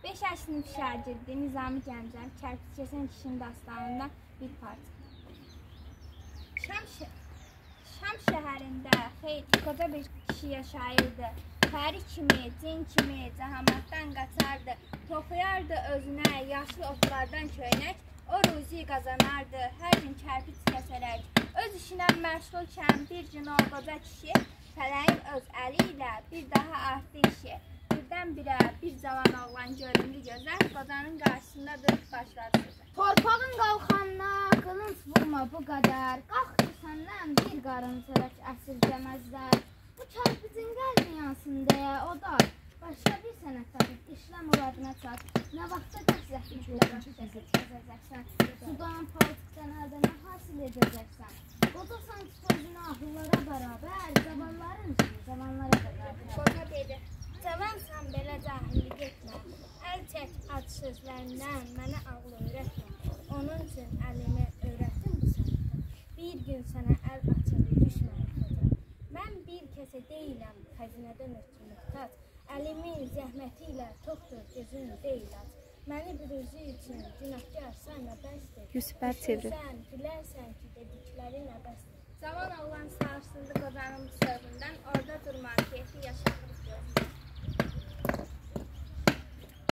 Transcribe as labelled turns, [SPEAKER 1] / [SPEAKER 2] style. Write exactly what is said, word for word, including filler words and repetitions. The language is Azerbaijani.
[SPEAKER 1] beş yaş sınıf şagirdi Nizami Gəncəv Kərpic Kəsən Kişinin dastanından bir parça. Şam, şə Şam şəhərində xeyli qoca bir kişi yaşayırdı. Pəri kimi, cin kimi cəhamatdan qaçardı. Toxuyardı özünə yaşlı otlardan köynək. O ruzi qazanardı, hər gün kərpic kəsərək. Öz işinə məşğulkən bir gün o qoca kişi fələyin öz əli ilə bir daha artdı işi. Birdən-birə bir cavan oğlan göründü gözəl, qocanın qarşısında durub başladı sözə.
[SPEAKER 2] Torpağın qalxanına qılınc vurma bu qədər, qalx ki səndən bir qarın çörək əsirgəməzlər. Bu kərpicin qəlbi yansın deyə o da başqa bir sənət tapıb işlə muradına çat. Nə vaxtda qəzətliklə başqası kəzəcəksən, sudan, paltıqdan əldə nə hasil edəcəksən. Qoca sanki sözünü ahıllara bərabər, cavanların kimi cavanlara qədər.
[SPEAKER 1] Qoca dedi, cavansan belə cahillik etmə, əl çək ad sözlərindən mənə ağlı öyrətmə. Onun üçün əlimi öyrətdim bu sənətə. Bir gün sənə əl açır, düşməni qoca. Mən bir kəsə deyiləm, xəzinədən ötürü mühtac. Əlimin zəhməti ilə toxdur gözün deyil aç. Məni bir özü üçün günahkar sayma bəsdir.
[SPEAKER 3] Yusiflər çevrir.
[SPEAKER 1] Sən bilərsən ki, dedikləri nə bəsdir. Cavan oğlan sarsıldı qocanın bu sözündən, orada durmaq keyfi yaşadı.